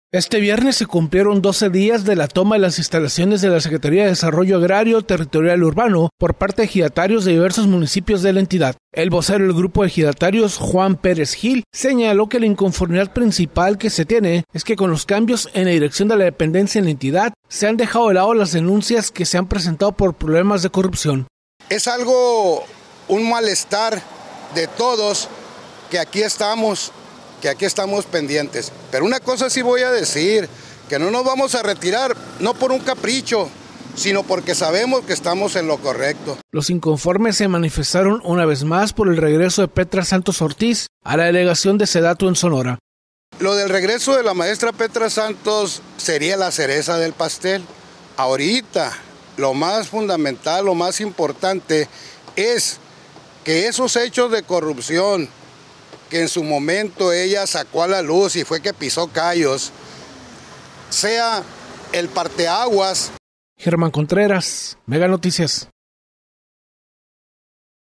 Este viernes se cumplieron 12 días de la toma de las instalaciones de la Secretaría de Desarrollo Agrario, Territorial y Urbano por parte de ejidatarios de diversos municipios de la entidad. El vocero del grupo de ejidatarios, Juan Pérez Gil, señaló que la inconformidad principal que se tiene es que con los cambios en la dirección de la dependencia en la entidad se han dejado de lado las denuncias que se han presentado por problemas de corrupción. Es algo, un malestar de todos que aquí estamos pendientes. Pero una cosa sí voy a decir, que no nos vamos a retirar, no por un capricho, sino porque sabemos que estamos en lo correcto. Los inconformes se manifestaron una vez más por el regreso de Petra Santos Ortiz a la delegación de Sedatu en Sonora. Lo del regreso de la maestra Petra Santos sería la cereza del pastel. Ahorita, lo más fundamental, lo más importante es que esos hechos de corrupción que en su momento ella sacó a la luz y fue que pisó callos, sea el parteaguas. Germán Contreras, Mega Noticias.